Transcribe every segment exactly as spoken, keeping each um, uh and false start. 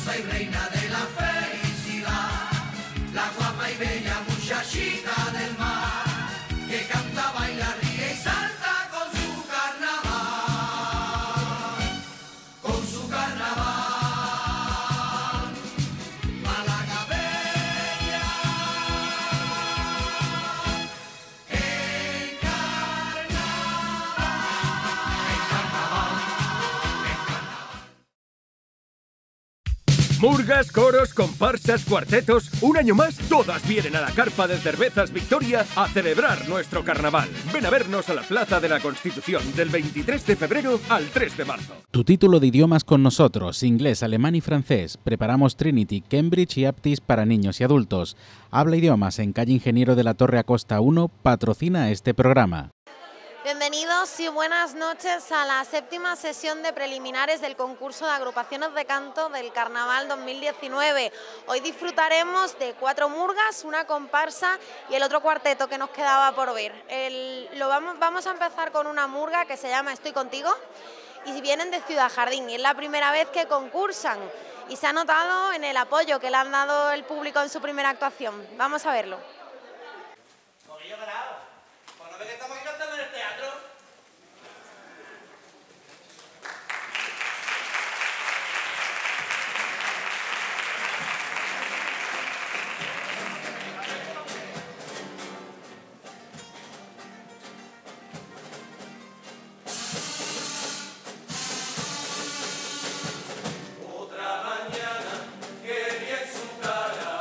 diosa y reina de la felicidad, la guapa y bella muchachita del mar, que canta, baila, ríe y salta con su carnaval, con su carnaval. Málaga bella, el carnaval, el carnaval, el carnaval. Murgas, coros, comparsas, cuartetos, un año más, todas vienen a la carpa de Cervezas Victoria a celebrar nuestro carnaval. Ven a vernos a la Plaza de la Constitución del veintitrés de febrero al tres de marzo. Tu título de idiomas con nosotros, inglés, alemán y francés. Preparamos Trinity, Cambridge y Aptis para niños y adultos. Habla idiomas en calle Ingeniero de la Torre Acosta uno, patrocina este programa. Bienvenidos y buenas noches a la séptima sesión de preliminares del concurso de agrupaciones de canto del Carnaval dos mil diecinueve. Hoy disfrutaremos de cuatro murgas, una comparsa y el otro cuarteto que nos quedaba por ver. El, lo vamos, vamos a empezar con una murga que se llama Estoy Contigo y vienen de Ciudad Jardín y es la primera vez que concursan y se ha notado en el apoyo que le han dado el público en su primera actuación. Vamos a verlo.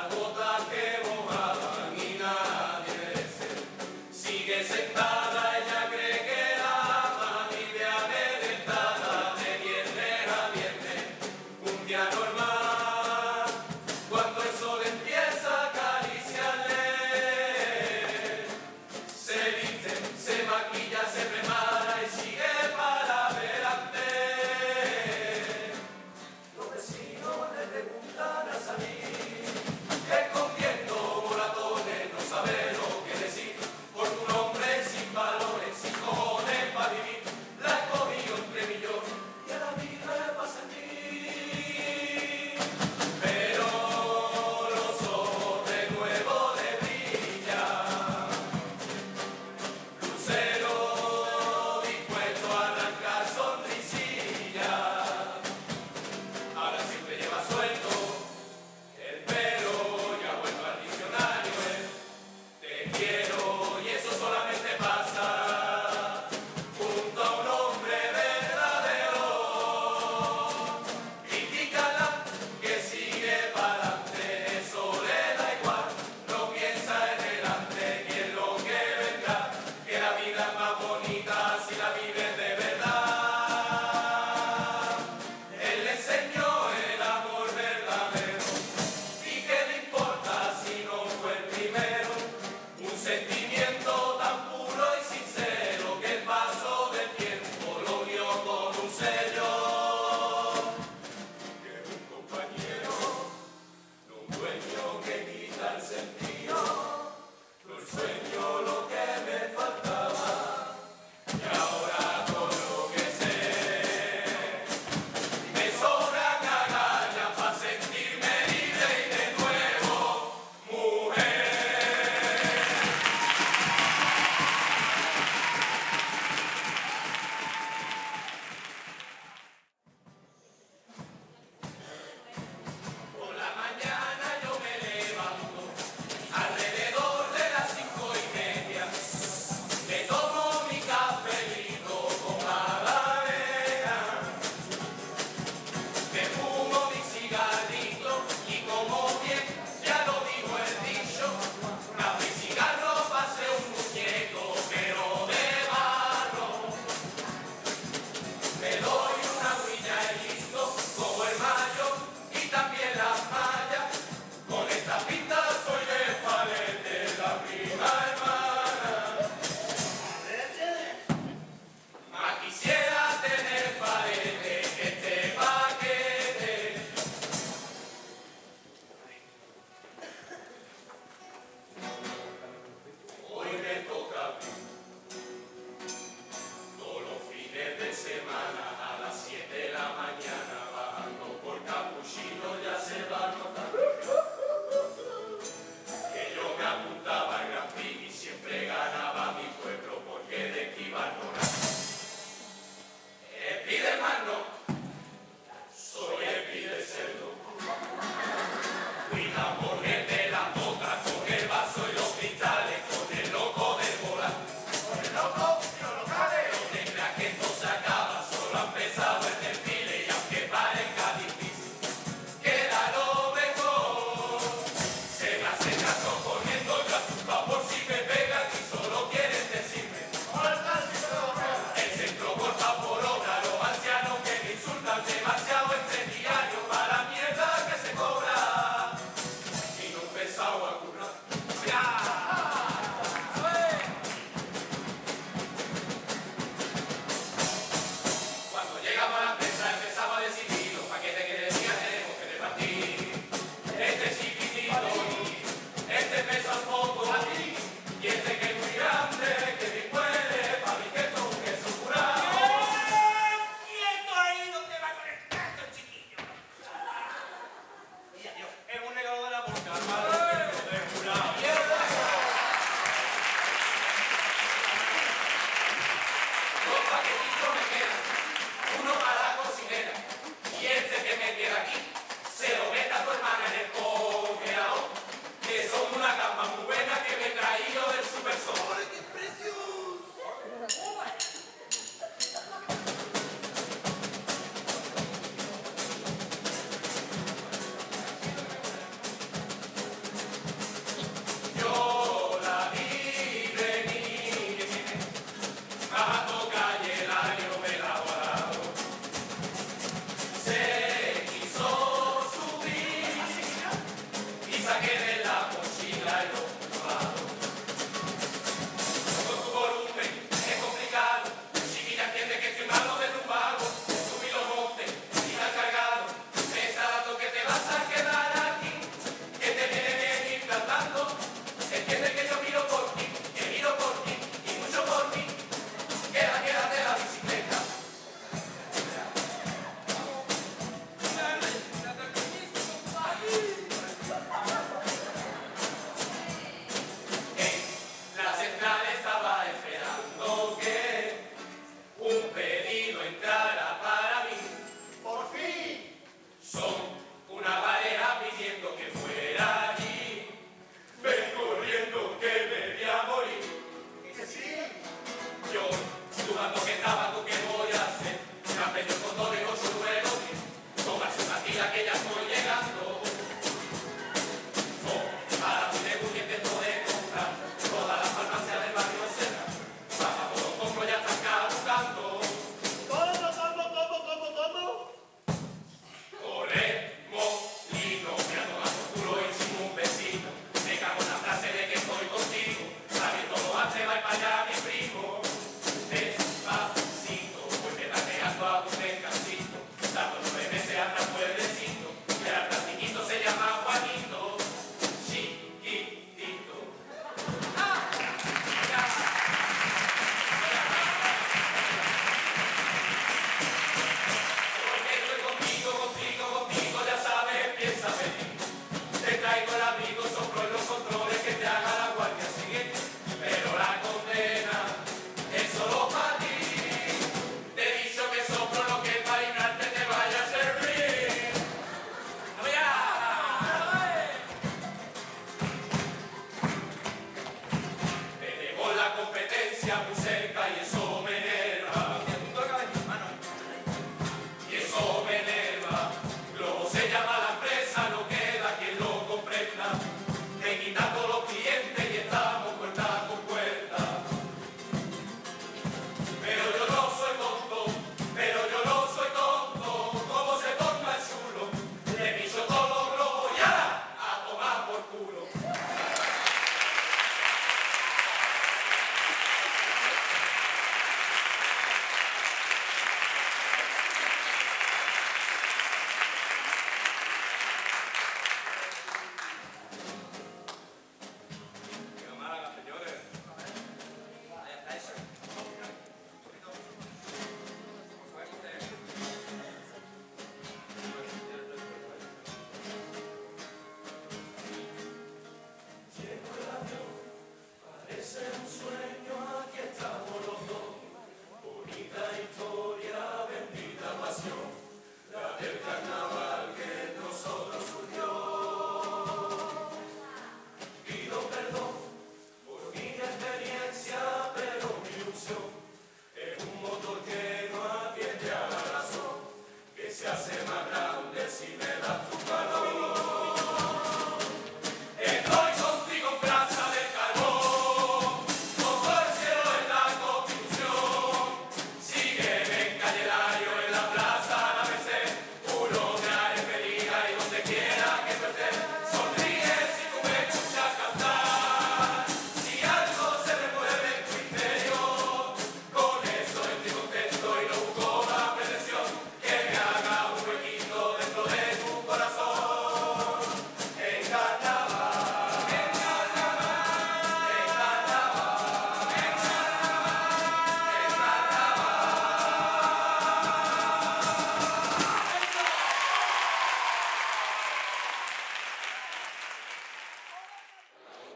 Sentada ella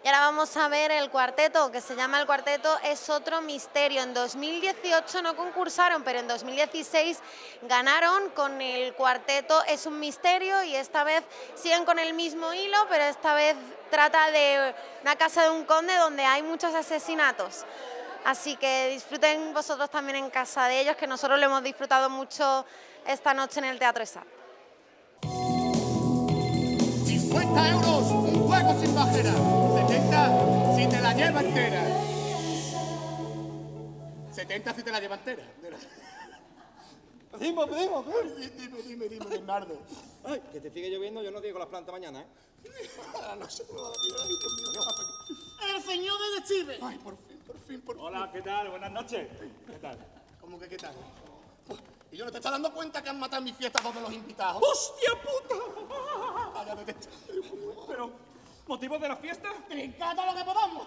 ahora vamos a ver el cuarteto, que se llama El Cuarteto Es Otro Misterio. En dos mil dieciocho no concursaron, pero en dos mil dieciséis ganaron con el Cuarteto Es un Misterio, y esta vez siguen con el mismo hilo, pero esta vez trata de una casa de un conde donde hay muchos asesinatos. Así que disfruten vosotros también en casa de ellos, que nosotros lo hemos disfrutado mucho esta noche en el Teatro ESAT. cincuenta euros, un juego sin bajera. setenta si te la lleva entera. setenta si te la lleva entera. Pedimos, pedimos. Dime, dime, dime, Bernardo. Ay, que te sigue lloviendo, yo no digo las plantas mañana, ¿eh? No se me va a tirar, Dios mío. El señor de Chile. Ay, por fin, por fin, por fin. Hola, ¿qué tal? Buenas noches. ¿Qué tal? ¿Cómo que qué tal? ¿Y yo no te estás dando cuenta que han matado en mi fiesta a todos los invitados? ¡Hostia puta! Cállate. Pero, ¿motivos de la fiesta? Trincata lo que podamos.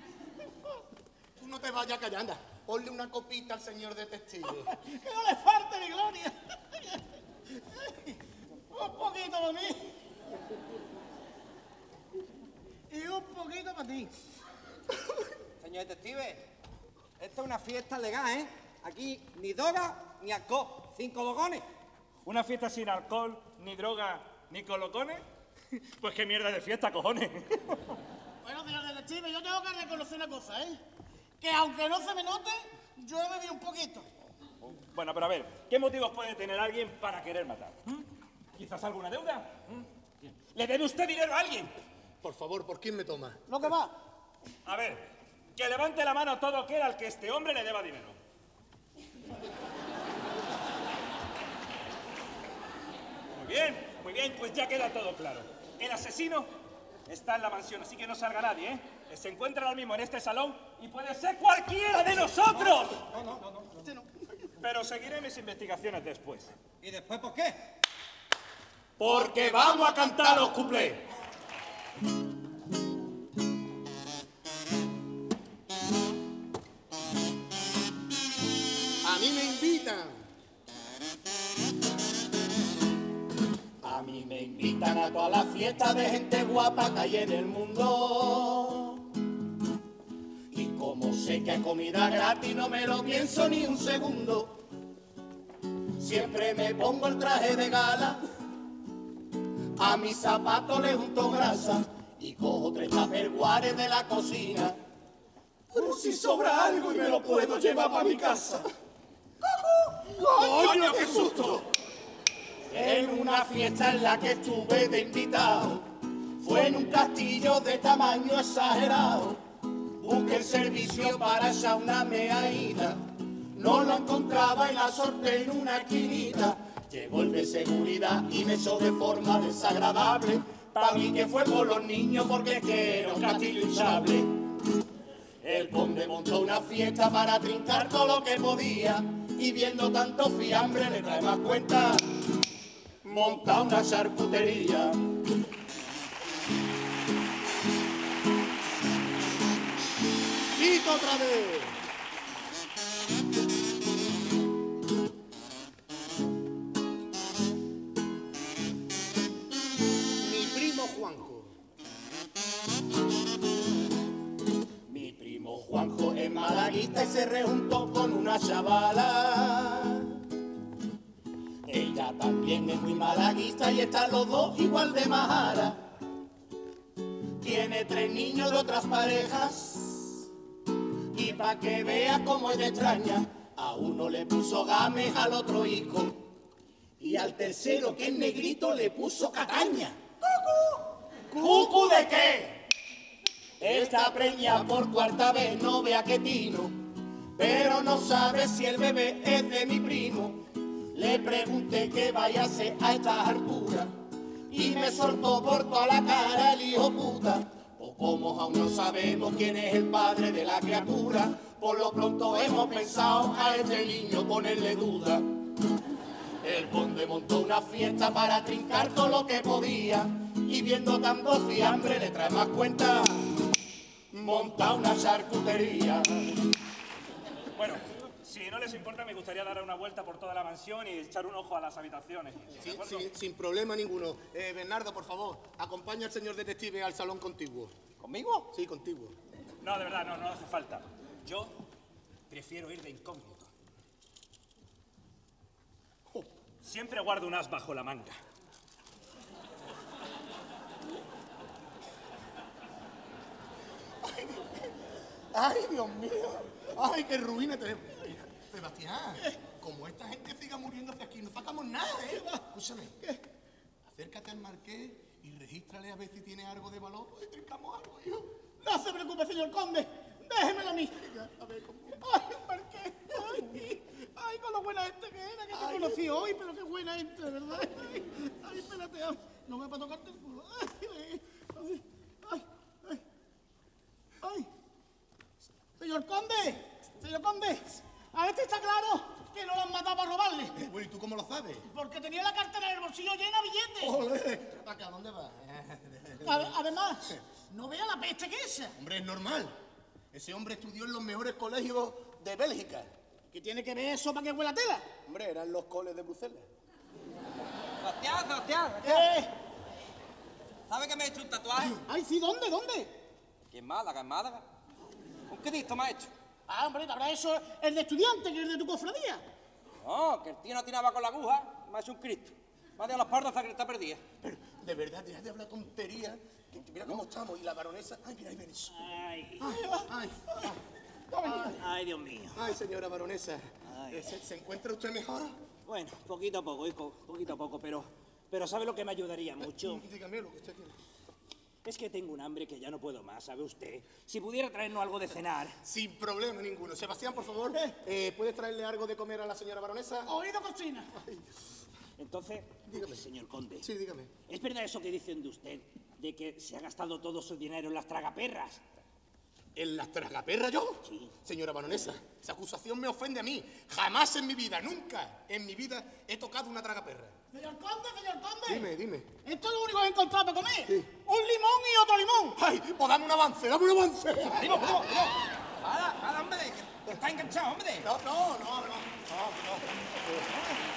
Tú no te vayas callando. Ponle una copita al señor detective. Que no le falte ni gloria. Un poquito para mí. Y un poquito para ti. Señor detective, esta es una fiesta legal, ¿eh? Aquí ni droga ni alcohol. Cinco dogones. ¿Una fiesta sin alcohol, ni droga, ni colocones? Pues qué mierda de fiesta, cojones. Bueno, señor detective, yo tengo que reconocer una cosa, ¿eh? Que aunque no se me note, yo he bebido un poquito. Bueno, pero a ver, ¿qué motivos puede tener alguien para querer matar? ¿Mm? ¿Quizás alguna deuda? ¿Mm? ¿Le debe usted dinero a alguien? Por favor, ¿por quién me toma? Lo que va. A ver, que levante la mano todo aquel al que este hombre le deba dinero. Muy bien, muy bien, pues ya queda todo claro. El asesino está en la mansión, así que no salga nadie, ¿eh? Se encuentra ahora mismo en este salón y puede ser cualquiera de nosotros. No, no, no, no. Usted no. Pero seguiré mis investigaciones después. ¿Y después por qué? Porque vamos a cantar los cuplés. A mí me invitan. A mí me invitan a todas las fiestas de gente guapa que hay en el mundo. Y como sé que hay comida gratis, no me lo pienso ni un segundo. Siempre me pongo el traje de gala, a mis zapatos le junto grasa y cojo tres tupperwares de la cocina, por si sobra algo y me lo puedo llevar para mi casa. ¡Coño, qué susto! En una fiesta en la que estuve de invitado, fue en un castillo de tamaño exagerado. Busqué el servicio para echar una meaína, no lo encontraba y la sorteé en una esquinita. Llegó el de seguridad y me echó de forma desagradable. Pa' mí que fue por los niños porque es que era un castillo hinchable. El conde montó una fiesta para trincar todo lo que podía, y viendo tanto fiambre le trae más cuenta monta una charcutería. ¡Quito otra vez! Mi primo Juanjo. Mi primo Juanjo es malaguista y se rejuntó con una chavala. Ella también es muy malaguista y están los dos igual de majara. Tiene tres niños de otras parejas y pa' que vea cómo es de extraña, a uno le puso games, al otro hijo y al tercero, que es negrito, le puso cataña. ¡Cucu! ¿Cucu de qué? Esta preña por cuarta vez, no vea que tino, pero no sabe si el bebé es de mi primo. Le pregunté qué vaya a hacer a estas alturas y me soltó por toda la cara el hijo puta. O como aún no sabemos quién es el padre de la criatura, por lo pronto hemos pensado a este niño ponerle duda. El conde montó una fiesta para trincar todo lo que podía, y viendo tanto fiambre le trae más cuenta monta una charcutería. Bueno, Si no les importa, me gustaría dar una vuelta por toda la mansión y echar un ojo a las habitaciones. Sí, sí, sin problema ninguno. Eh, Bernardo, por favor, acompaña al señor detective al salón contiguo. ¿Conmigo? Sí, contiguo. No, de verdad, no, no hace falta. Yo prefiero ir de incógnito. Oh. Siempre guardo un as bajo la manga. Ay, Dios mío. Ay, qué ruina tenemos. Mira, Sebastián, como esta gente siga muriéndose aquí, no sacamos nada, ¿eh? Escúchame. Acércate al marqués y regístrale a ver si tiene algo de valor. Pues trincamos algo, hijo. No se preocupe, señor conde. Déjemelo a mí. A ver, ¿cómo? Ay, marqués. Ay, ay, con lo buena gente que era, que te conocí hoy, pero qué buena gente, de verdad. Ay, ay, espérate, ay, no me va a tocarte el culo. Ay, ay, ay, ay, ay. Señor conde, señor conde, a ver si está claro que no lo han matado para robarle. Eh, bueno, ¿y tú cómo lo sabes? Porque tenía la cartera en el bolsillo llena de billetes. ¡Ole! ¿Para dónde vas? Ade- Además, no vea la peste que es. Hombre, es normal. Ese hombre estudió en los mejores colegios de Bélgica. ¿Qué tiene que ver eso para que huela tela? Hombre, eran los coles de Bruselas. Sebastián, Sebastián. Eh, ¿Sabe que me he hecho un tatuaje? ay, sí, ¿dónde, dónde? ¿Aquí en Málaga, en Málaga? ¿Un Cristo me ha hecho? Ah, hombre, habrá eso el de estudiante, que es de tu cofradía. No, que el tío no tiraba con la aguja, me ha hecho un Cristo. Me ha dado las pardas hasta que está perdida. Pero, de verdad, deja de hablar tonterías. Que, que mira cómo estamos. Y la baronesa... Ay, mira, ahí viene eso. Ay, Ay, ay, ay, ay, Dios mío. ay, señora baronesa. Ay. Eh, ¿Se, se encuentra usted mejor? Bueno, poquito a poco, hijo, poquito a poco, pero, pero ¿sabe lo que me ayudaría mucho? Dígame lo que usted quiere. Es que tengo un hambre que ya no puedo más, ¿sabe usted? Si pudiera traernos algo de cenar. Sin problema ninguno. Sebastián, por favor, eh, ¿puedes traerle algo de comer a la señora baronesa? Oído cocina. Entonces, Dígame. señor conde, Sí, dígame. ¿es verdad eso que dicen de usted, de que se ha gastado todo su dinero en las tragaperras? ¿En las tragaperras yo? Sí. Señora baronesa, esa acusación me ofende a mí. Jamás en mi vida, nunca en mi vida he tocado una tragaperra. Señor conde, señor conde. Dime, dime. Esto es lo único que he encontrado para comer. Sí. Un limón y otro limón. ¡Ay! Pues dame un avance, dame un avance. ¡Primo, primo, primo! ¡Para, para, hombre! que- que está enganchado, hombre! No, no, no, no. no,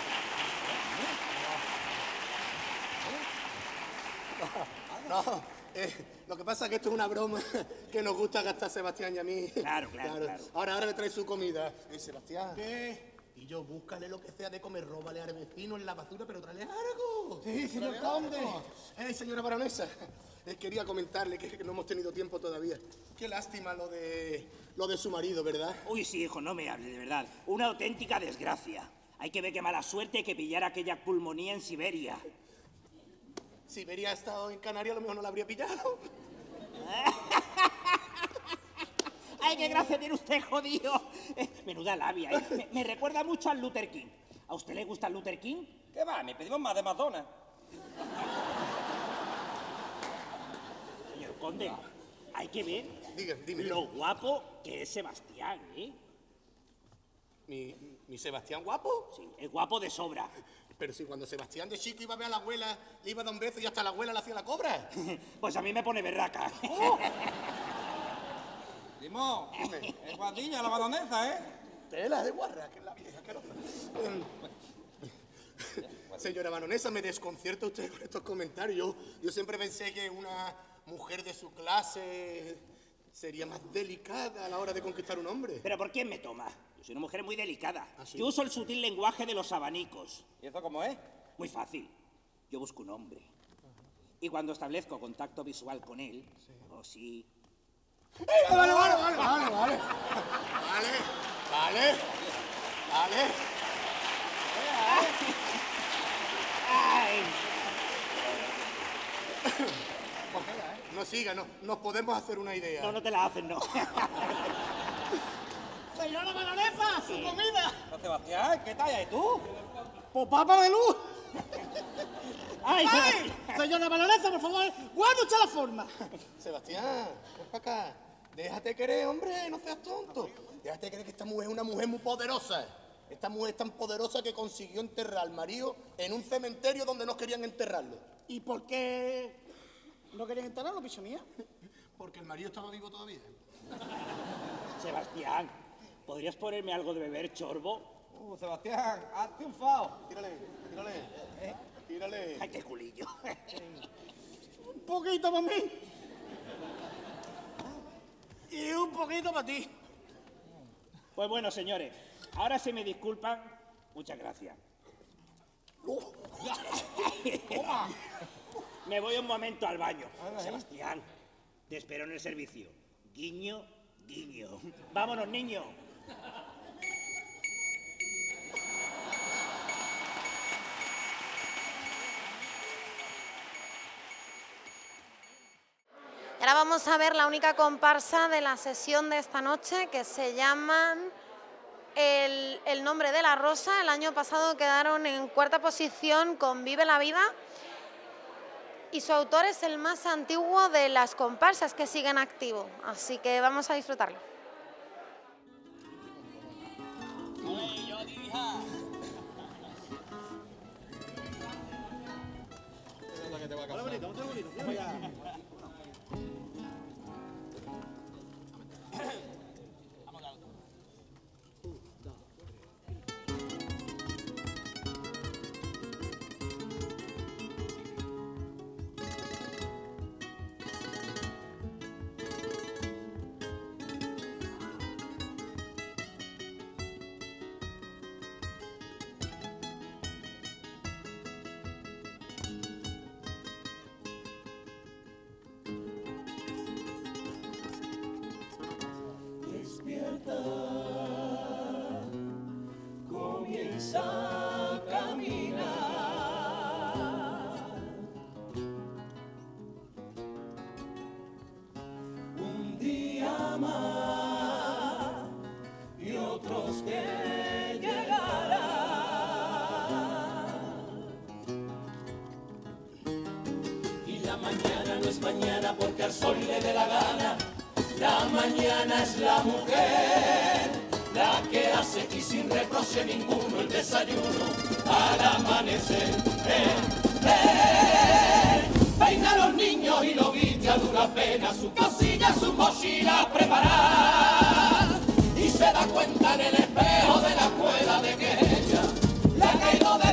no. No, eh, lo que pasa es que esto es una broma que nos gusta gastar Sebastián y a mí. Claro, claro, claro. Ahora, ahora le trae su comida. Eh, Sebastián. ¿Qué? Y yo, búscale lo que sea de comer, róbale al vecino en la basura, pero tráele algo. Sí, señor Tráele conde. algo. Eh, señora baronesa, eh, quería comentarle que, que no hemos tenido tiempo todavía. Qué lástima lo de, lo de su marido, ¿verdad? Uy, sí, hijo, no me hable, de verdad. Una auténtica desgracia. Hay que ver qué mala suerte que pillara aquella pulmonía en Siberia. Si hubiera estado en Canarias, a lo mejor no la habría pillado. ¡Ay, qué gracia tiene usted, jodido! Eh, menuda labia, ¿eh? Me, me recuerda mucho al Luther King. ¿A usted le gusta el Luther King? ¿Qué va? Me pedimos más de Madonna. Señor conde, hay que ver Dígame, dime. lo guapo que es Sebastián, ¿eh? ¿Mi, mi Sebastián guapo? Sí, es guapo de sobra. Pero si cuando Sebastián de chico iba a ver a la abuela, le iba a dar un beso y hasta la abuela le hacía la cobra. Pues a mí me pone berraca. Primo, es guardilla la baronesa, ¿eh? Tela de guarra, que es la vieja asquerosa. Em, Señora baronesa, me desconcierta usted con estos comentarios. Yo, yo siempre pensé que una mujer de su clase sería más delicada a la hora de conquistar un hombre. ¿Pero por quién me toma? Yo soy una mujer muy delicada. ¿Ah, sí? Yo uso el sutil lenguaje de los abanicos. ¿Y eso cómo es? Muy fácil. Yo busco un hombre. Y cuando establezco contacto visual con él, oh sí, Vale, vale, vale, vale, vale. Vale, vale, vale. ¡ay! No siga, no, nos podemos hacer una idea. No, no te la hacen, no. Señora baronesa, su comida. No, Sebastián, ¿qué talla? ¿Y tú? Pues papa de luz. ¡Ay, ¡Ay! Sebastián! Señora baronesa, por favor, guarda usted la forma. Sebastián, ven para acá. Déjate querer, hombre, no seas tonto. Déjate querer que esta mujer es una mujer muy poderosa. Esta mujer es tan poderosa que consiguió enterrar al marido en un cementerio donde no querían enterrarlo. ¿Y por qué no querían enterrarlo, picho mía? Porque el marido estaba vivo todavía. Sebastián, ¿podrías ponerme algo de beber, Chorbo? Uh, Sebastián, has triunfado. Tírale, tírale, ¿eh? Tírale. ¡Ay, qué culillo! Un poquito para mí. Y un poquito para ti. Pues bueno, señores, ahora si me disculpan, muchas gracias. Me voy un momento al baño. Sebastián, te espero en el servicio. Guiño, guiño. Vámonos, niño. Y ahora vamos a ver la única comparsa de la sesión de esta noche, que se llaman el, el Nombre de la Rosa. El año pasado quedaron en cuarta posición con Vive la Vida. Y su autor es el más antiguo de las comparsas que siguen activo. Así que vamos a disfrutarlo. Comienza a caminar. Un día más y otros que llegarán. Y la mañana no es mañana porque al sol le dé la gana. La mañana es la mujer, la que hace y sin reproche ninguno el desayuno al amanecer. Eh, eh, peina a los niños y lo viste a dura pena, su cosilla, su mochila preparar. Y se da cuenta en el espejo de la escuela de que ella la ha caído de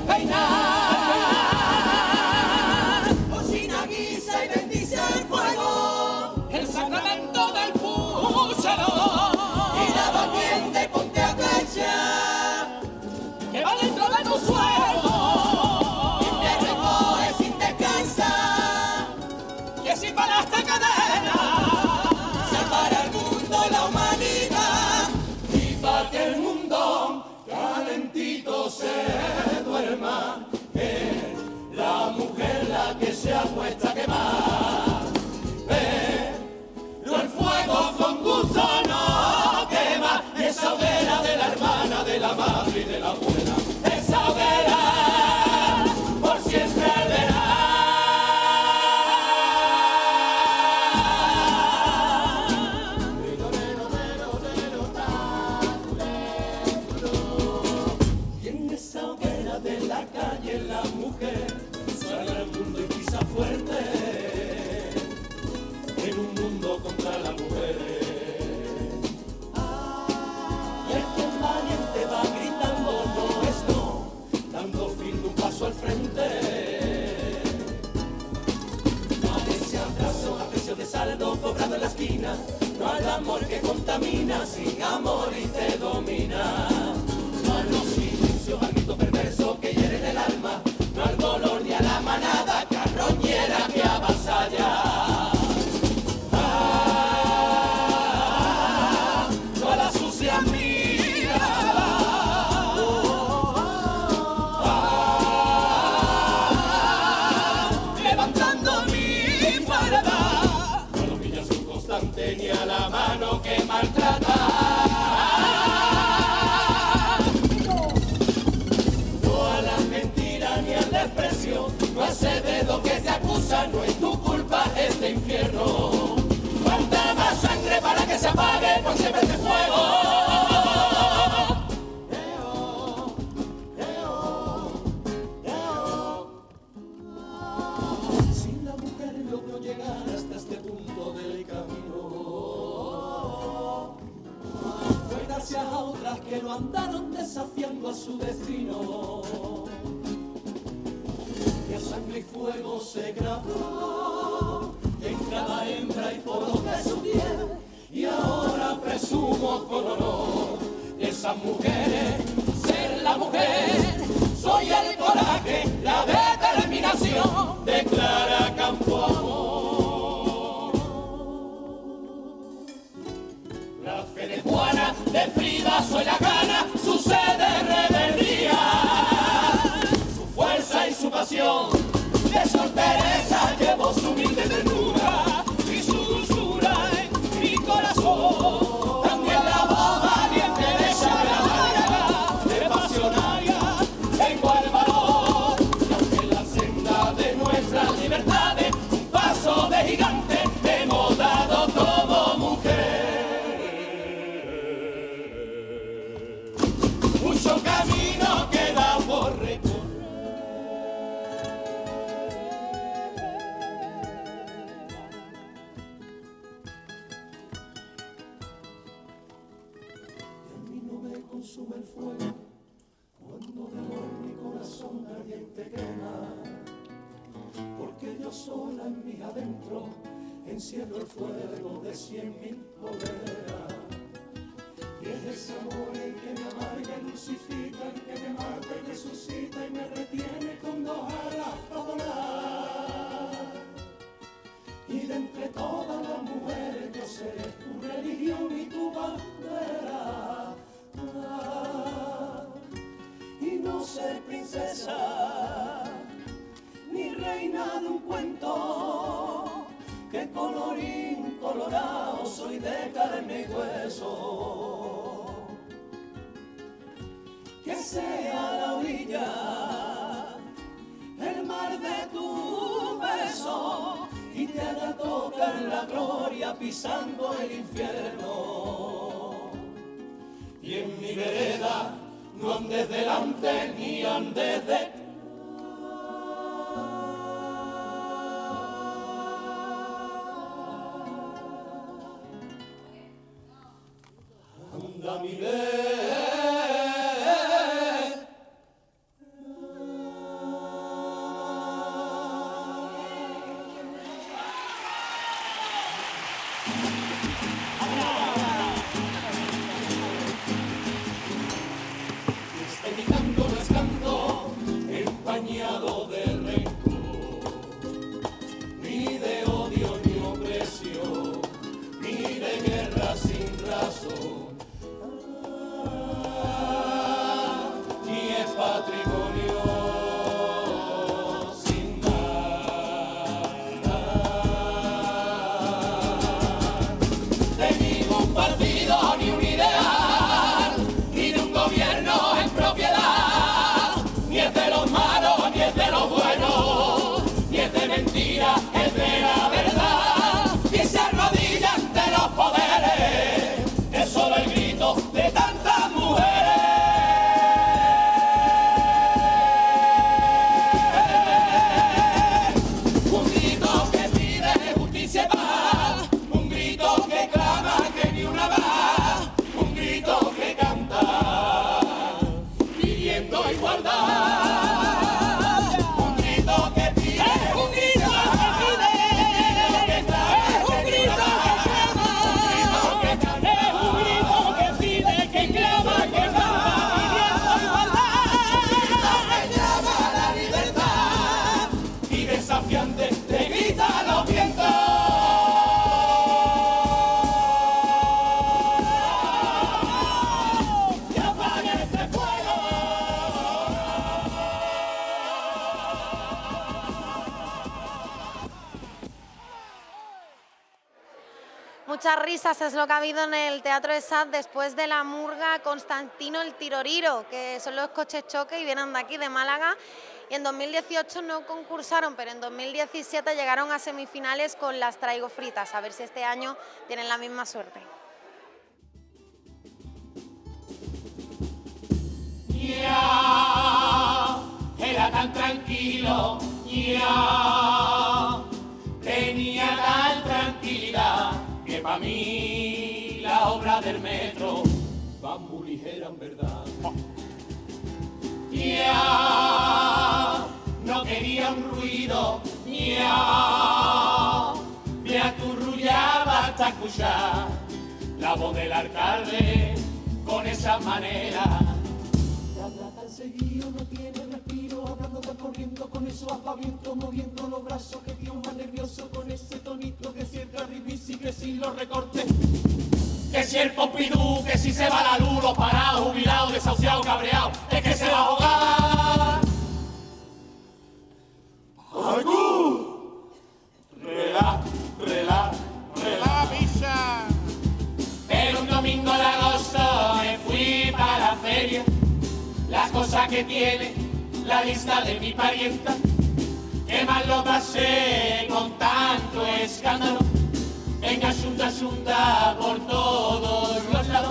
peinar. Cocina, guisa y bendice el fuego, el sacramento del puchero. Y lava dientes y ponte a planchar, que va dentro de tu suelo. Y te recoge sin descansar, que si para esta cadena se para el mundo y la humanidad. Y para que el mundo calentito se duerma, es la mujer la que se acuesta a quemar. Pero el fuego con gusto no quema, y esa hoguera de la hermana, de la madre y de la abuela, esa hoguera por siempre arderá. Y en esa hoguera de la calle la mujer sale al mundo y pisa fuerte, en un mundo contra la mujer. Y el que es valiente va gritando no es no, dando firme un paso al frente. No hay ese abrazo a precio de saldo cobrado en la esquina, no al amor que contamina, sin amor y te domina. No a los silencios, al grito perverso que hieren el alma, no al dolor ni a la manada carroñera que avasalla. Ni a la mano que maltrata, no a las mentiras ni que lo andaron desafiando a su destino. Y a sangre y fuego se grabó en cada hembra y poro de su piel. Y ahora presumo con honor de esas mujeres ser la mujer. Soy el coraje, la determinación de Clara Campoamor. La fe de Juana, de Frida soy la gana, su sed de rebeldía, su fuerza y su pasión. De Sor Teresa llevo su humilde ternura y su dulzura en mi corazón. También la voz valiente de Sara, de pasionaria, tengo el valor. Y aunque en la senda de nuestras libertades un paso de gigante hemos dado como mujer, mucho camino queda por recorrer. Consume el fuego cuando de amor mi corazón ardiente quema, porque yo sola en mí adentro encierro el fuego de cien mil hogueras. Y es ese amor el que me amarga y lucifica, el que me mata y resucita y me retiene con dos alas para volar. Y de entre todas las mujeres yo seré tu religión y tu bandera. Y no ser princesa ni reina de un cuento, que colorín colorado soy de carne y hueso. Que sea la orilla el mar de tu beso y te haga tocar la gloria pisando el infierno. Y en mi vereda no andes delante ni andes detrás. Anda mi vereda. De rencor, ni de odio ni opresión, ni de guerra sin razón, ah, ni es patrimonio sin nada, de ningún partido ni un ideal, ni de un gobierno en propiedad, ni es de los malos, ni es de lo bueno, ni es de mentira, es de la verdad. Y se arrodilla ante los poderes, es solo el grito de tantas mujeres. Un grito que pide justicia y paz, un grito que clama que ni una va, un grito que canta pidiendo igualdad. Te grita los vientos. Y apague este fuego. Muchas risas es lo que ha habido en el Teatro de Sat después de la murga Constantino el Tiroriro, que son los coches choque y vienen de aquí, de Málaga. Y en dos mil dieciocho no concursaron, pero en dos mil diecisiete llegaron a semifinales con Las Traigo Fritas. A ver si este año tienen la misma suerte. Ya, era tan tranquilo, ya, tenía tal tranquilidad que para mí la obra del metro va va muy ligera en verdad. Ya, no quería un ruido, ya, me acurrullaba hasta escuchar la voz del alcalde con esa manera. Te habla tan seguido, no tiene respiro, hablando tan corriendo con esos aspavientos, moviendo los brazos, que tío más nervioso con ese tonito, que si el carribici, que si lo recorte, que si el Pompidou, que si se va la luz, los parados, jubilados, desahuciados, cabreados, es que se va a ahogar. ¡Algú! Relá, relá, relá, pisa. Pero un domingo de agosto me fui para la feria, las cosas que tiene la lista de mi parienta, que mal lo pasé con tanto escándalo. Venga, xunda, xunda por todos los lados.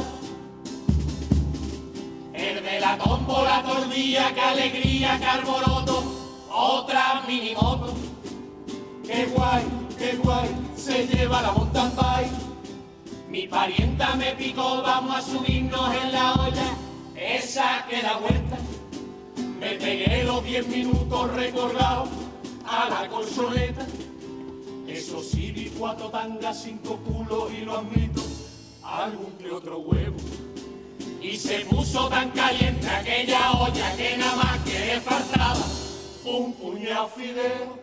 El de la tómbola, tordilla, qué alegría, qué alboroto, otra minimoto. Qué guay, qué guay, se lleva la mountain bike. Mi parienta me picó, vamos a subirnos en la olla, esa que da vuelta. Me pegué los diez minutos recordados a la colchoneta. Eso sí, vi cuatro tangas, cinco culos y lo admito, algún que otro huevo. Y se puso tan caliente aquella olla que nada más que le faltaba un puñado fideo.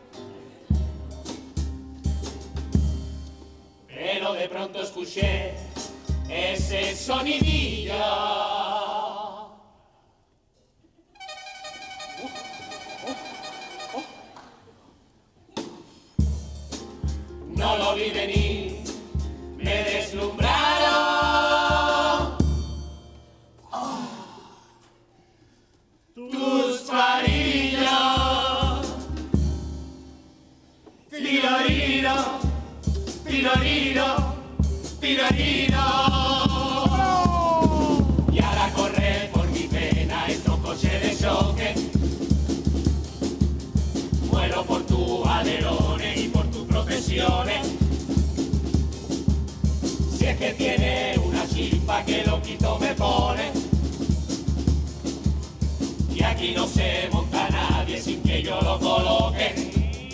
Pero de pronto escuché ese sonidillo. No lo vi venir, me deslumbraron oh, tus parillos. Tiroriro, tiroriro, tiroriro. Y ahora corre por mi pena estos coches de choque. Muero por tus alerones y por tus profesiones. Si es que tiene una chispa que loquito me pone. Y aquí no se monta nadie sin que yo lo coloque.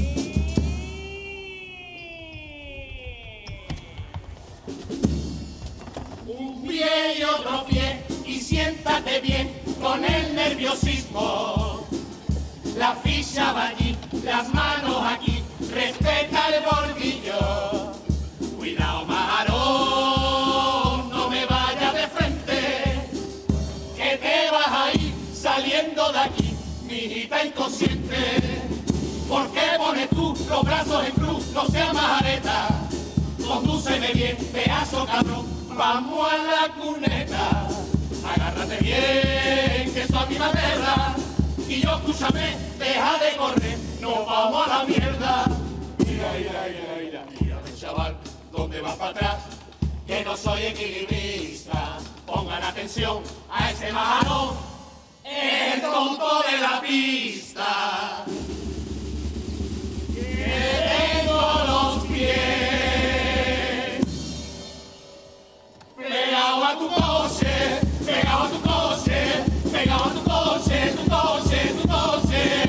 Un pie y otro pie y siéntate bien con el nerviosismo. La ficha va allí, las manos aquí, respeta el bordillo. Cuidado, Majarón, no me vayas de frente, que te vas a ir saliendo de aquí, mijita inconsciente. ¿Por qué pones tú los brazos en cruz? No seas majareta, condúceme bien, pedazo cabrón, vamos a la cuneta. Agárrate bien, que eso a mí me aterra. Y yo, escúchame, deja de correr, nos vamos a la mierda. Mira, mira, mira, mira, mírame, chaval, ¿dónde vas para atrás? Que no soy equilibrista. Pongan atención a ese majarón, el tonto de la pista. Que tengo los pies pegado a tu coche, pegado a tu coche, pegado a tu coche, tu coche, tu coche.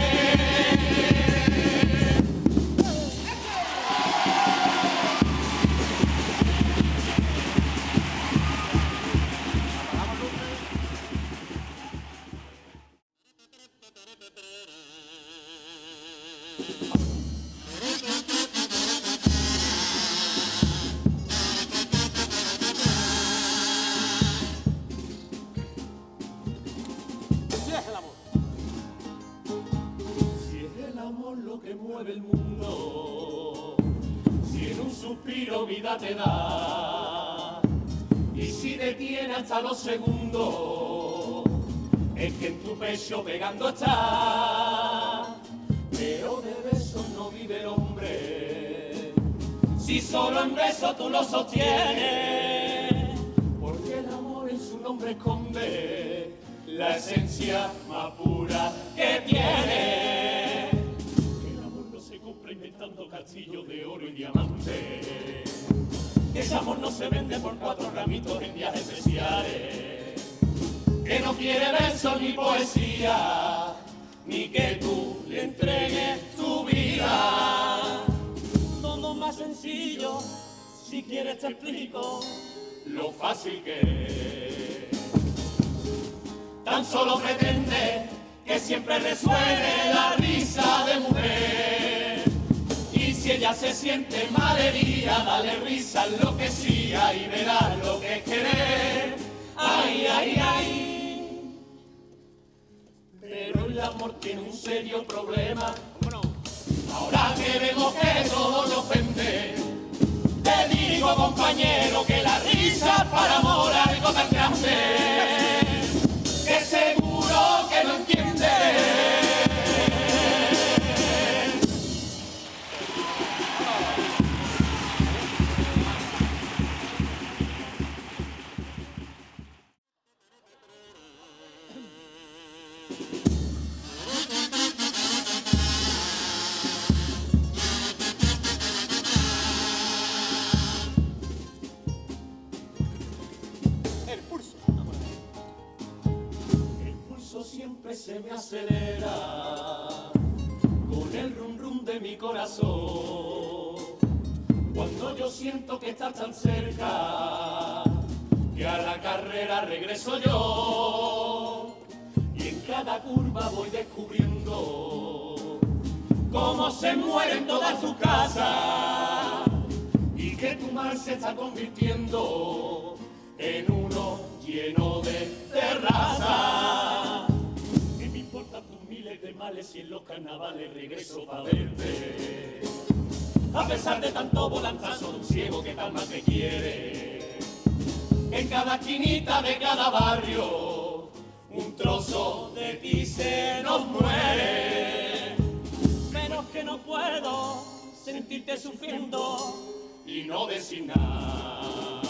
El mundo, si en un suspiro vida te da, y si detiene hasta los segundos, es que en tu pecho pegando está. Pero de besos no vive el hombre, si solo en besos tú lo sostienes, porque el amor en su nombre esconde la esencia más pura que tiene. Inventando castillos de oro y diamante, que ese amor no se vende por cuatro ramitos en viajes especiales. que no quiere versos ni poesía, ni que tú le entregues tu vida. Todo más sencillo, si quieres te explico lo fácil que es. Tan solo pretende que siempre resuene la risa de mujer. Y si ella se siente malherida, dale risa, enloquecida y verás lo que es querer. Ay, ay, ay. Pero el amor tiene un serio problema. Ahora que vemos que todo le ofende, te digo, compañero, que la risa para amor algo tan grande, que seguro que no entiende. Siempre se me acelera con el rum rum de mi corazón, cuando yo siento que estás tan cerca, que a la carrera regreso yo, y en cada curva voy descubriendo cómo se mueren todas tus casas, y que tu mar se está convirtiendo en uno lleno de terrazas. De males y en los carnavales regreso pa' verte, a pesar de tanto volantazo de un ciego que tan mal te quiere. En cada esquinita de cada barrio un trozo de ti se nos muere. Menos que no puedo sentirte sufriendo y no decir nada.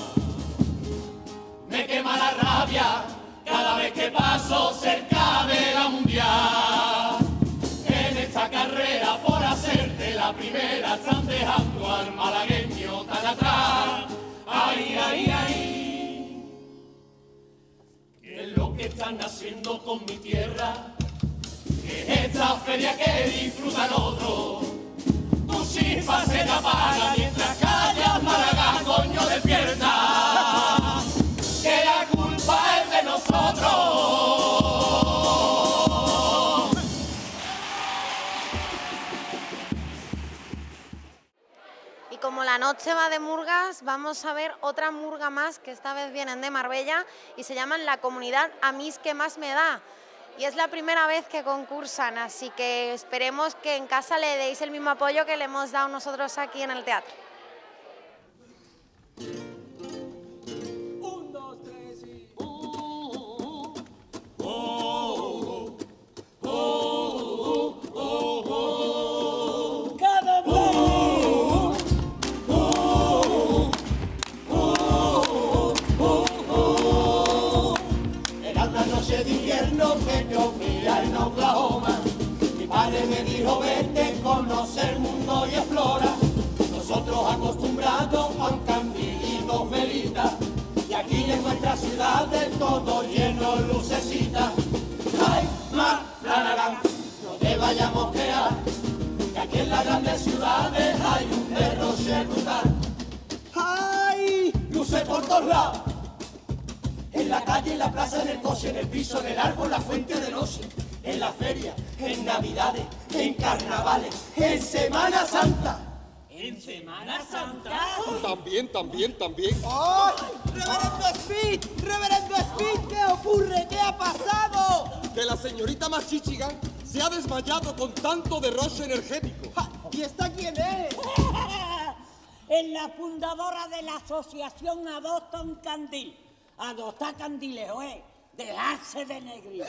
Me quema la rabia cada vez que paso cerca de la mundial. En esta carrera por hacerte la primera están dejando al malagueño tan atrás. Ay, ay, ay. ¿Qué es lo que están haciendo con mi tierra? Que es esta feria que disfrutan otros. Tu chispa se te apaga mientras callas, Málaga, coño, despierta. Que la culpa es de nosotros. Y como la noche va de murgas, vamos a ver otra murga más, que esta vez vienen de Marbella y se llaman La Comunidad Amís que Más Me Da. Y es la primera vez que concursan, así que esperemos que en casa le deis el mismo apoyo que le hemos dado nosotros aquí en el teatro. De invierno que llovía en Oklahoma, mi padre me dijo vete, conoce el mundo y explora. Nosotros acostumbrados a un candil y dos velitas, y aquí en nuestra ciudad del todo lleno de lucecitas. Ay, Mar Flanagan, no te vayamos a quedar, que aquí en las grandes ciudades hay un derroche brutal. Ay, luces por todos lados, en la calle, en la plaza, en el coche, en el piso, en el árbol, la fuente de noche, en la feria, en navidades, en carnavales, en Semana Santa. ¿En Semana Santa? También, también, también. ¡Oh! ¡Reverendo Speed! ¡Reverendo Speed! ¿Qué ocurre? ¿Qué ha pasado? Que la señorita Machichigan se ha desmayado con tanto derroche energético. Ja, ¿y esta quién es? Es la fundadora de la asociación Adopta un Candil. Adoptar candiles, ¿eh? Dejarse de negrir.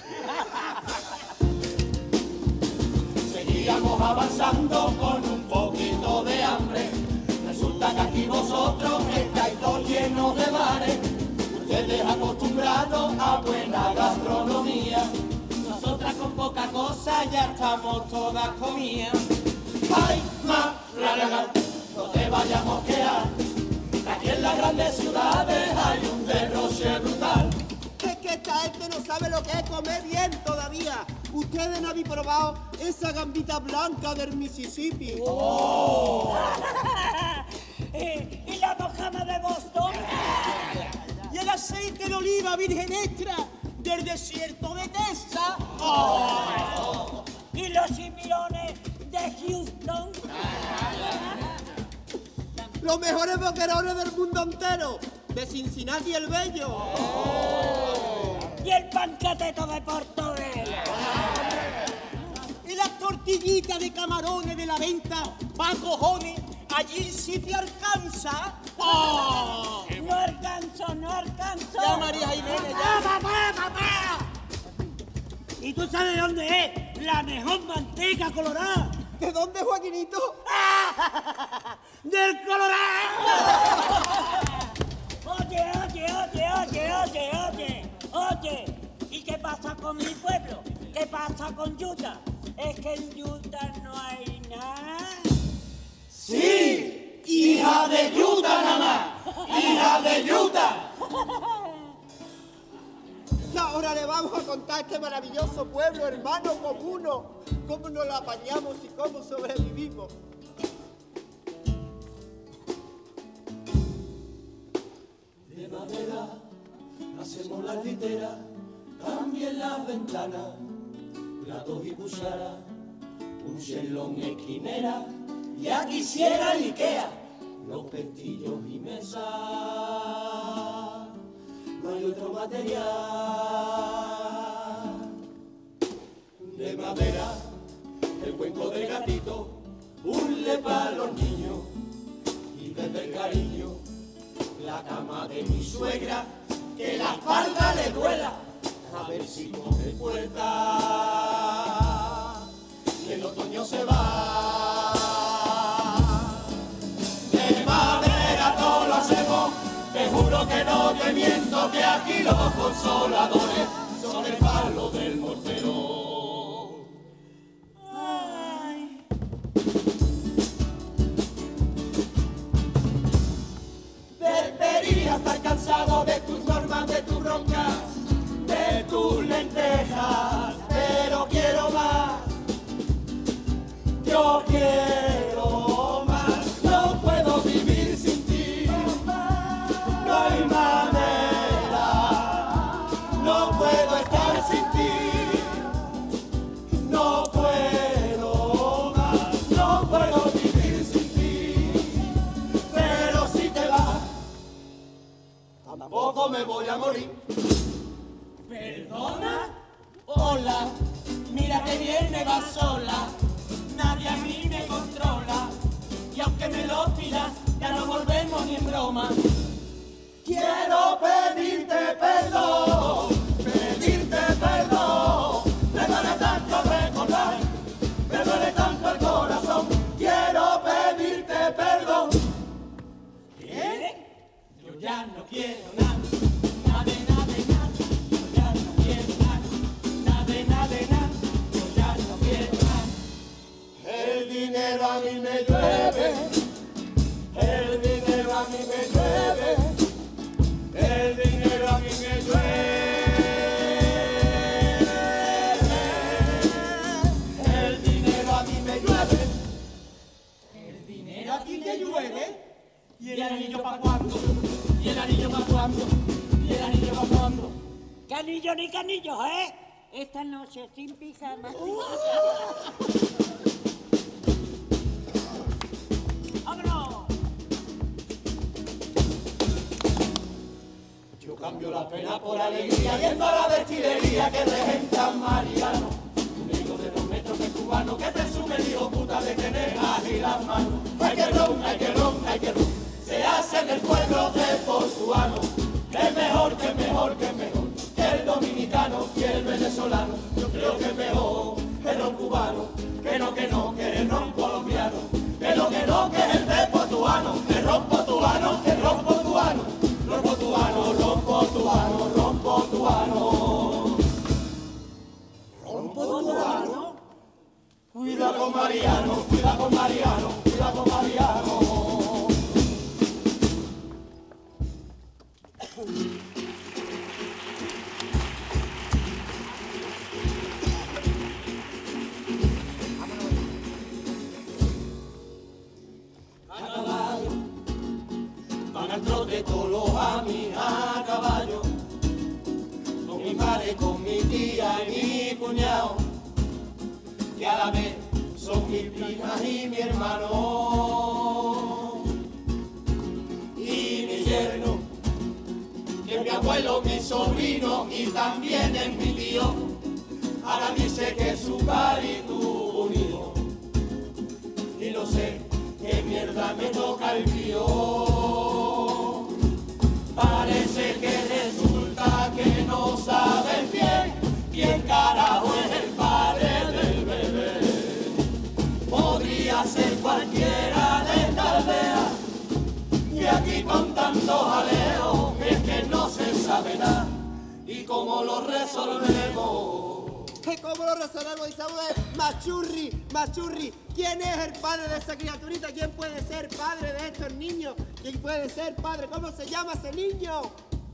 Seguíamos avanzando con un poquito de hambre. Resulta que aquí vosotros estáis todos llenos de bares. Ustedes acostumbrados a buena gastronomía. Nosotras con poca cosa ya estamos todas comidas. Ay, Mar Flanagan, no te vayamos a quedar. Aquí en las grandes ciudades hay un derroche brutal. Es que esta gente no sabe lo que es comer bien todavía. Ustedes no habéis probado esa gambita blanca del Mississippi. Oh. ¿Y la mojama de Boston? Y el aceite de oliva virgen extra del desierto de Texas. Oh. ¿Y los cimirones de Houston? Los mejores boquerones del mundo entero, de Cincinnati el Bello. Oh. Y el pancateto de Portobelo. Y las tortillitas de camarones de la venta, pa' cojones, allí sí te alcanza. Oh. No alcanzo, no alcanzo. Ya, María Jiménez, ya. ¡Papá, papá, papá! ¿Y tú sabes de dónde es la mejor manteca colorada? ¿De dónde, Joaquinito? ¡Del Colorado! Oye, oye, oye, oye, oye, oye, oye. ¿Y qué pasa con mi pueblo? ¿Qué pasa con Utah? Es que en Utah no hay nada. ¡Sí! ¡Hija de Utah nada más! ¡Hija de Utah! Y ahora le vamos a contar a este maravilloso pueblo, hermano comuno, cómo nos lo apañamos y cómo sobrevivimos. De madera hacemos la litera, también las ventanas, platos y cucharas, un chelón esquinera, ya quisiera el Ikea, los pestillos y mesas. No hay otro material. De madera, el cuenco de gatito, hule para los niños. Y desde el cariño, la cama de mi suegra, que la espalda le duela, a ver si coge puerta. Y el otoño se va. De madera todo lo hacemos. Te juro que no te miento, que aquí los consoladores son el palo del mortero. Ay. Debería estar cansado de tus normas, de tus roncas, de tus lentejas, pero quiero más. Yo quiero más, no puedo vivir sin ti. No hay manera, no puedo estar sin ti, no puedo más, no puedo vivir sin ti, pero si te vas, tampoco me voy a morir. ¿Perdona? Hola, mira que bien me va sola, nadie a mí me controla, y aunque me lo pidas, ya no volvemos ni en broma. Quiero pedirte perdón, pedirte perdón. Me duele tanto recordar, me duele tanto el corazón. Quiero pedirte perdón. ¿Qué? Yo ya no quiero nada, nada de nada de nada. Yo ya no quiero nada, nada de nada de nada. Yo ya no quiero nada. El dinero a mí me llueve, el dinero a mí me llueve. El dinero a mí me llueve, el dinero a mí me llueve, el dinero a ti te llueve, y el anillo pa' cuándo, y el anillo pa' cuándo, y el anillo pa' cuándo. Canillo ni canillo, ¿eh? Esta noche sin pijama. ¡Vámonos! Yo cambio la pena por alegría, yendo a la destilería que regenta Mariano. Un negro de dos metros que es cubano, que presume el hijo puta de tener y las manos. Hay que ron, hay que ron, hay que ron. Se hace en el pueblo de Portuano. Es mejor, que es mejor, que es mejor que el dominicano y el venezolano. Yo creo que es mejor el ron cubano, que no, que no, que el ron colombiano. Que no, que no, que es el de portuano, el ron portuano, el ron portuano. Ron portuano, ron portuano, ron portuano. Ron portuano. Cuida con Mariano, cuida con Mariano, cuida con Mariano. al trote todos los amis a caballo, con mi padre, con mi tía y mi cuñado, que a la vez son mis primas y mi hermano. Y mi yerno, que es mi abuelo, mi sobrino y también es mi tío, ahora dice que su padre tuvo un hijo. Y lo sé, que mierda me toca el tío. Parece que resulta que no saben bien quién carajo es el padre del bebé. Podría ser cualquiera de esta aldea, y aquí con tanto jaleo es que no se sabe nada. ¿Y cómo lo resolvemos? ¿Cómo lo resolvemos, Isaúde? Machurri, Machurri, ¿quién es el padre de esa criaturita? ¿Quién puede ser padre de estos niños? ¿Quién puede ser padre? ¿Cómo se llama ese niño?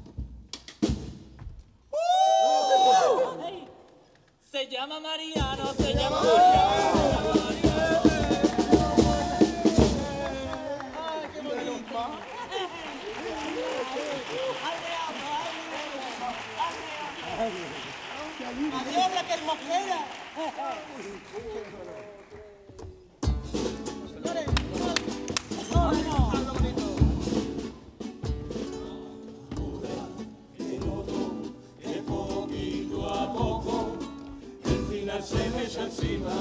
¡Uh! Se llama Mariano, se llama Mariano. Ay, qué bonito. ¡Adiós, la que es mosquera! Que noto que poquito a poco el final se me echa encima.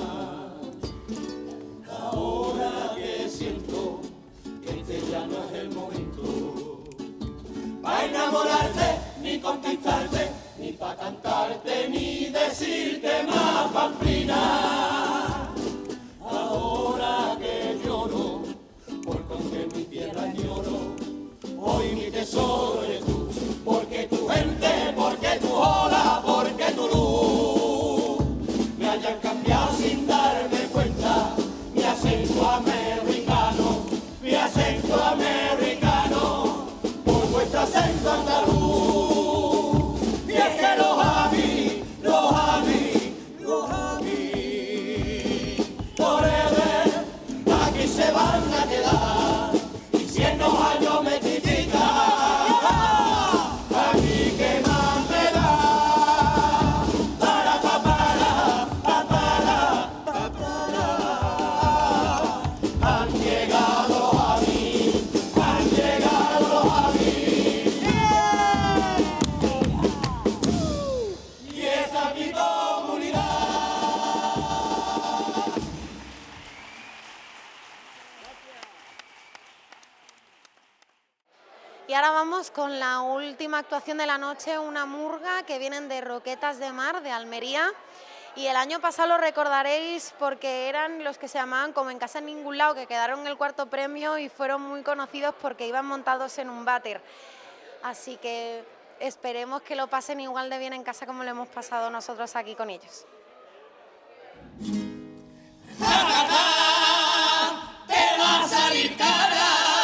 Ahora que siento que este ya no es el momento para enamorarte, ni conquistarte, ni pa' cantarte, ni decirte más pamplina. Ahora que lloro, porque aunque mi tierra añoro, hoy mi tesoro eres tú. Porque tu gente, porque tu ola, porque tu luz me hayan cambiado sin darme cuenta. Mi acento americano, mi acento americano, por vuestro acento andaluz. Y es que los amis, los amis, los amis, forever, aquí se van a quedar. Y si en los años me critican, a mí que más me da. Para, pa, para, pa, para, pa, para. Han llegado los amis, han llegado los amis. Y esa es mi comunidad. Y ahora vamos con la última actuación de la noche, una murga que vienen de Roquetas de Mar, de Almería. Y el año pasado lo recordaréis porque eran los que se llamaban Como en casa en ningún lado, que quedaron en el cuarto premio y fueron muy conocidos porque iban montados en un váter. Así que esperemos que lo pasen igual de bien en casa como lo hemos pasado nosotros aquí con ellos. Te va a salir cara.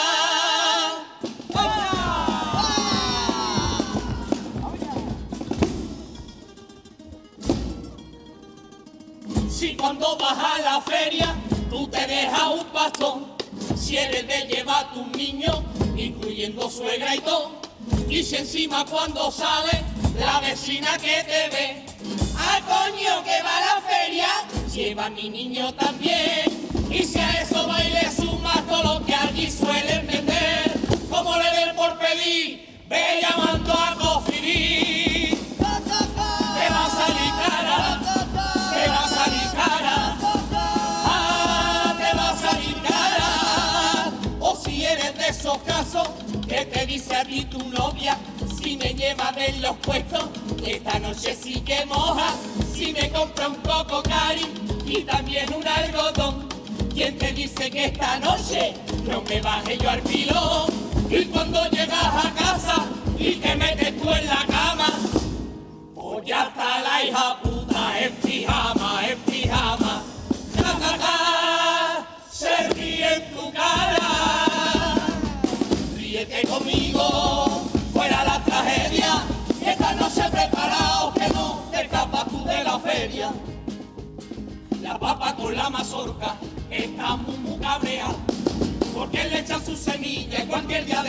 Si cuando vas a la feria tú te dejas un bastón, si eres de llevar a tus niños, incluyendo suegra y todo, y si encima cuando sale la vecina que te ve, ¡ah, coño, que va a la feria! Lleva a mi niño también. Y si a eso va y le sumas todo lo que allí suelen vender, como le den por pedir, ve llamando a Cofidis. Te va a salir cara, te va a salir cara, ah, te va a salir cara. O si eres de esos casos que te dice a ti tu novia, si me lleva de los puestos, esta noche sí que moja, si me compra un coco cari y también un algodón. ¿Quién te dice que esta noche no me baje yo al pilón? Y cuando llegas a casa y te metes tú en la cama, pues ya está la hija puta en pijama, en pijama. Ja, ja, ja, se ríe en tu cara. Ríete conmigo, fuera la tragedia. Y esta noche preparaos que no te escapas tú de la feria. La papa con la mazorca está muy, muy cabrea, porque le echan su semilla y cualquier día de estos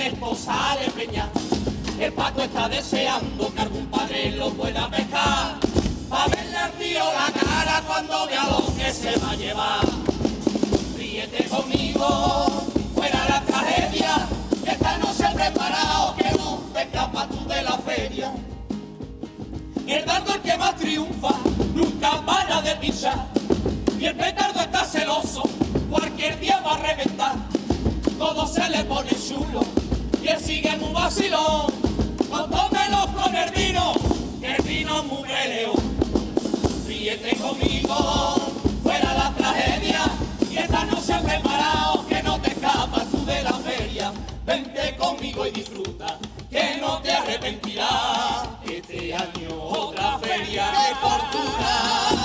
sale preñada. El pato está deseando que algún padre lo pueda pescar, pa' verle al tío la cara cuando vea lo que se va a llevar. Ríete conmigo, fuera la tragedia, que esta noche he preparado, que no te escapas tú de la feria. El dardo el que más triunfa, nunca para de pisar, y el petardo está celoso, cualquier día va a reventar. Todo se le pone chulo, y él sigue en un vacilón. No tómelo con el vino, que el vino es muy peleo. Ríete conmigo, fuera la tragedia, y esta noche he preparado, que no te escapas tú de la feria. Vente conmigo y disfruta, que no te arrepentirás. Este año otra feria de fortuna.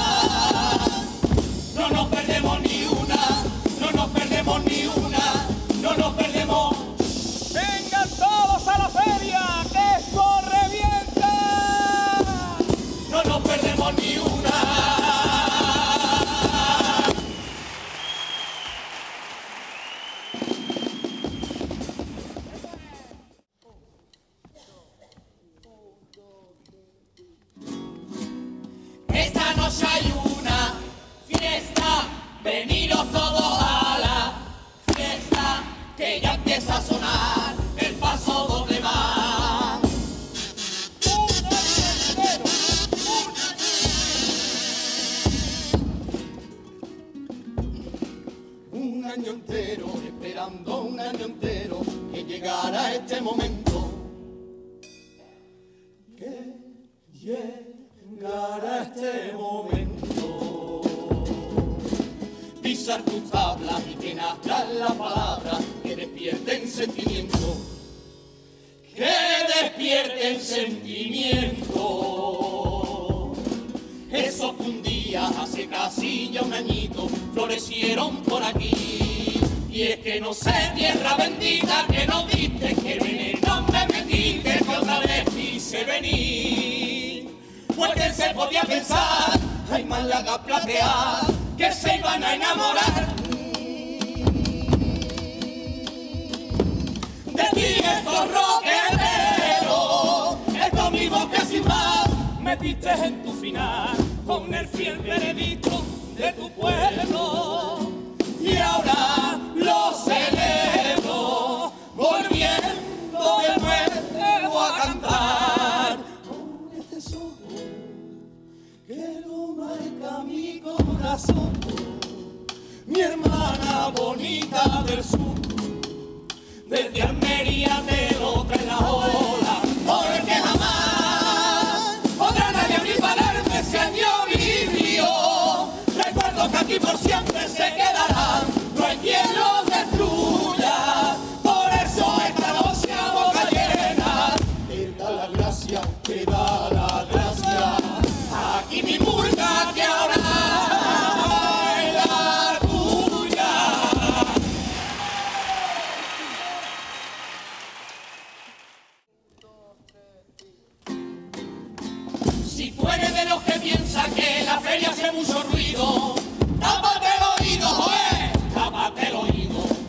No nos perdemos ni una, no nos perdemos ni una, no nos perdemos. ¡Vengan todos a la feria, que esto revienta! No nos perdemos ni una. Esta noche hay una fiesta, veniros todos a la fiesta, que ya empieza a sonar el paso doble va. Un año entero, esperando un año entero, que llegara este momento. Que llegara este momento. Pisar tus tablas y que nazcan las palabras que despierten sentimiento. Que despierten sentimiento. Esos que un día hace casi ya un añito florecieron por aquí. Y es que no sé, tierra bendita, que no diste, que veneno me metiste, que otra vez quise venir. Pues que se podía pensar, hay Málaga platear, que se iban a enamorar. De ti estos roqueteros, estos mismos que sin más metiste en tu final, con el fiel veredicto de tu pueblo. Y ahora lo celebro, volviendo de nuevo a cantar. Con este solo que lo marca mi corazón, mi hermana bonita del sur, desde Almería te lo trae la ola, porque jamás podrá nadie abrir pararme ese año vivió. Recuerdo que aquí por siempre se quedarán, no hay quien los destruya. Por eso esta noche a boca llena te da la gracia, te da la gracia. Aquí mi murga que ahora es la tuya. Si tú eres de los que piensan que la feria hace mucho ruido, tápate el oído, joder, tápate el oído.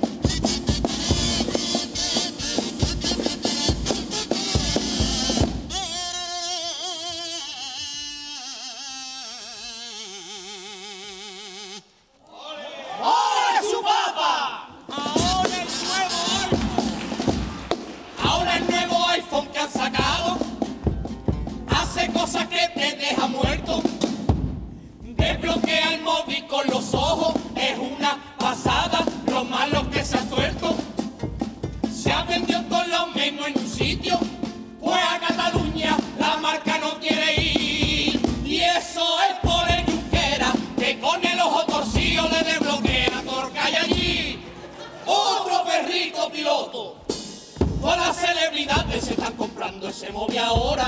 ¡Ahora su papa! ¡Ahora el nuevo iPhone! Ahora el nuevo iPhone que han sacado hace cosas que te deja muerto. Desbloquea el móvil con los ojos, es una pasada, lo malo que se ha tuerto. Se ha vendido todo lo menos en un sitio, pues a Cataluña la marca no quiere ir. Y eso es por el Junquera, que con el ojo torcido le desbloquea todo que hay allí. Otro perrito piloto, todas las celebridades se están comprando ese móvil ahora.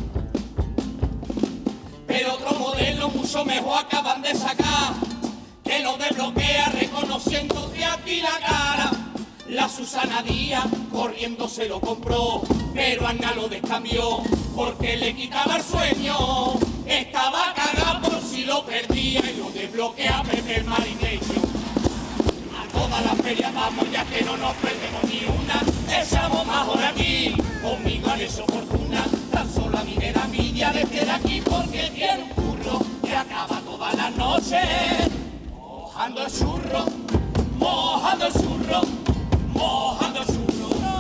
Pero otro modelo mucho mejor acaban de sacar, que lo desbloquea reconociéndote a ti la cara. La Susana Díaz corriendo se lo compró, pero Ana lo descambió porque le quitaba el sueño. Estaba cagada por si lo perdía y lo desbloquea Pepe el Marineño. A todas las ferias vamos ya que no nos perdemos ni una, echamos más horas aquí. noche, mojando el churro, mojando el churro, mojando el churro.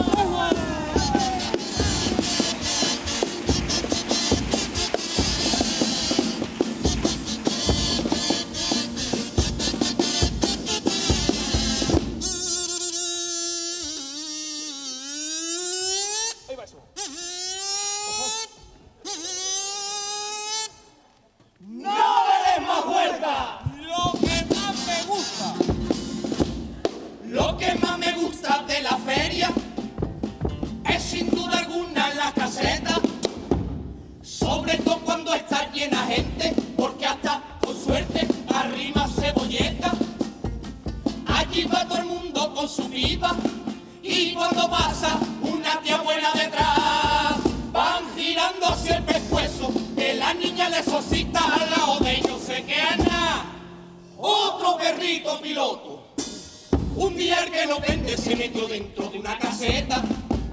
Lo que más me gusta de la feria es sin duda alguna la caseta, sobre todo cuando está llena gente, porque hasta con suerte arrima cebolleta. Allí va todo el mundo con su pipa y cuando pasa una tía buena detrás van girando hacia el pescuezo, que la niña le exorcista al lado de ellos se queda otro perrito piloto. Un día el que lo vende se metió dentro de una caseta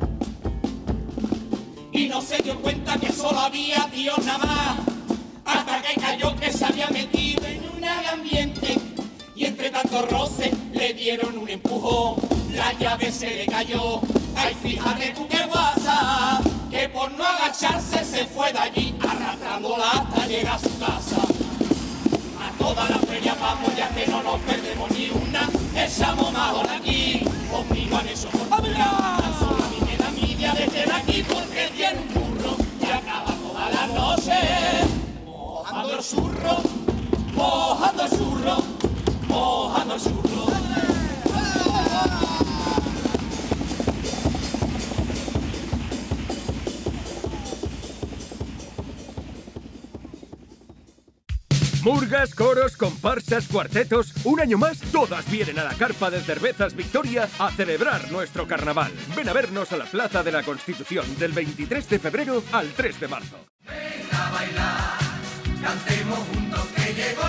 y no se dio cuenta que solo había tíos nada más, hasta que cayó que se había metido en un ambiente y entre tantos roces le dieron un empujón, la llave se le cayó. Ay, fíjate tú qué guasa, que por no agacharse se fue de allí arrastrándola hasta llegar a su casa. Toda la feria vamos, ya que no nos perdemos ni una, echamos más hora aquí, conmigo han hecho fortuna. Tan solo a mí me da envidia de estar aquí porque tiene un burro que acaba toda la noche, mojando el churro, mojando el churro, mojando el churro. Murgas, coros, comparsas, cuartetos, un año más, todas vienen a la carpa de Cervezas Victoria a celebrar nuestro carnaval. Ven a vernos a la Plaza de la Constitución del veintitrés de febrero al tres de marzo. Venga a bailar, cantemos juntos que llegó